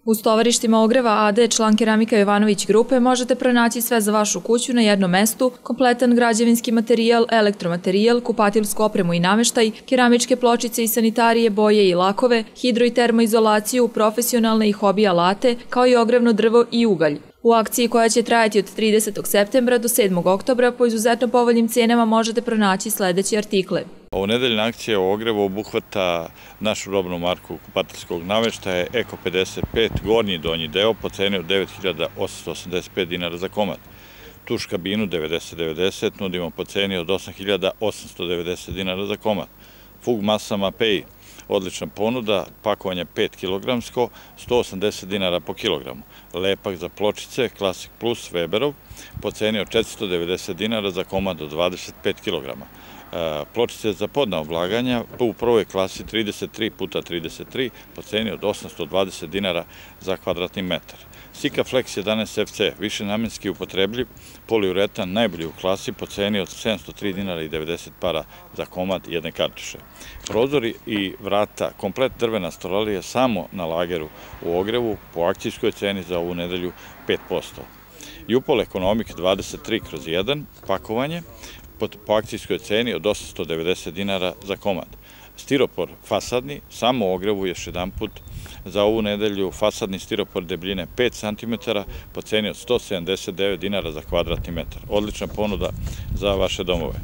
U stovarištima ogreva AD član Keramika Jovanović grupe možete pronaći sve za vašu kuću na jednom mestu, kompletan građevinski materijal, elektromaterijal, kupatilsku opremu i nameštaj, keramičke pločice i sanitarije, boje i lakove, hidro i termoizolaciju, profesionalne i hobi alate, kao i ogrevno drvo i ugalj. U akciji koja će trajati od 30. septembra do 7. oktobra po izuzetno povoljnim cenama možete pronaći sledeće artikle. Ovonedeljna akcija o ogrevu obuhvata našu robnu marku kupateljskog nameštaja Eko 55, gornji i donji deo po ceni od 9.885 dinara za komad. Tuš kabinu 9090 nudimo po ceni od 8.890 dinara za komad. Fug masa Mapei, odlična ponuda, pakovanje 5 kg, 180 dinara po kilogramu. Lepak za pločice, Classic Plus Weberov, po ceni od 490 dinara za komad od 25 kg. Pločice za podna oblaganja u prvoj klasi 33x33 po ceni od 820 dinara za kvadratni metar. Sika Flex 11 FC, višenamenski upotrebljiv, poliuretan, najbolji u klasi po ceni od 703 dinara i 90 para za komad jedne kartuše. Prozori i vrata, komplet drvena stolarija samo na lageru u ogrevu po akcijskoj ceni za ovu nedelju 5%. Jupol Ekonomik 23/1, pakovanje, po akcijskoj ceni od 890 dinara za komad. Stiropor fasadni, samo u ogrevu još jedan put za ovu nedelju, fasadni stiropor debljine 5 cm po ceni od 179 dinara za kvadratni metar. Odlična ponuda za vaše domove.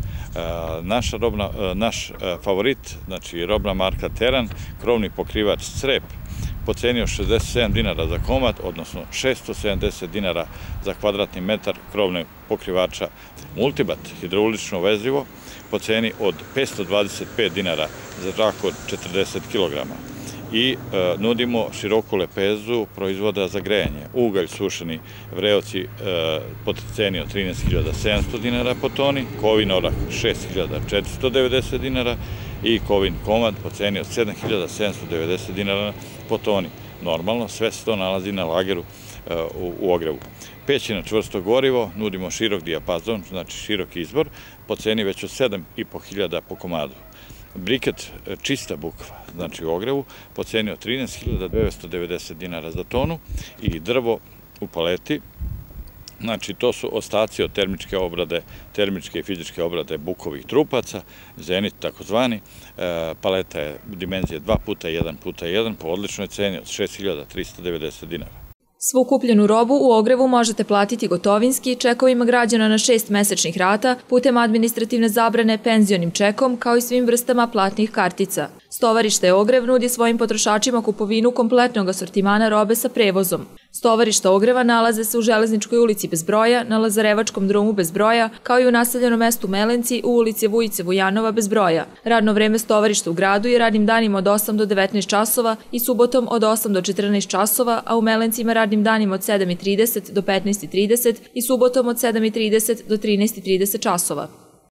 Naš favorit, znači robna marka Teran, krovni pokrivač Crep, po ceni od 67 dinara za komad, odnosno 670 dinara za kvadratni metar krovne pokrivača. Multibat, hidraulično vezivo, po ceni od 525 dinara za džak od 40 kg. I nudimo široku lepezu proizvoda za grejanje. Ugalj sušeni vreoci po ceni od 13.700 dinara po toni, kovin orah 6.490 dinara i kovin komad po ceni od 7.790 dinara po toni. Normalno, sve se to nalazi na lageru u ogrevu. Peći na čvrsto gorivo, nudimo širok dijapazon, znači širok izbor, po ceni već od 7.500 po komadu. Briket čista bukva, znači u ogrevu, po ceni od 13.990 dinara za tonu i drvo u paleti, znači to su ostaci od termičke obrade, termičke i fizičke obrade bukovih trupaca, zenit takozvani, paleta je u dimenzije 2x1x1 po odličnoj ceni od 6.390 dinara. Svu kupljenu robu u ogrevu možete platiti gotovinski, čekovima građana na 6 mesečnih rata, putem administrativne zabrane, penzionim čekom, kao i svim vrstama platnih kartica. Stovarište Ogrev nudi svojim potrošačima kupovinu kompletnog asortimana robe sa prevozom. Stovarišta Ogreva nalaze se u Železničkoj ulici bez broja, na Lazarevačkom drumu bez broja, kao i u naseljenom mestu Melenci u ulici Vujice Vujanova bez broja. Radno vreme stovarišta u gradu je radnim danima od 8 do 19 časova i subotom od 8 do 14 časova, a u Melencima radnim danima od 7:30 do 15:30 i subotom od 7:30 do 13:30 časova.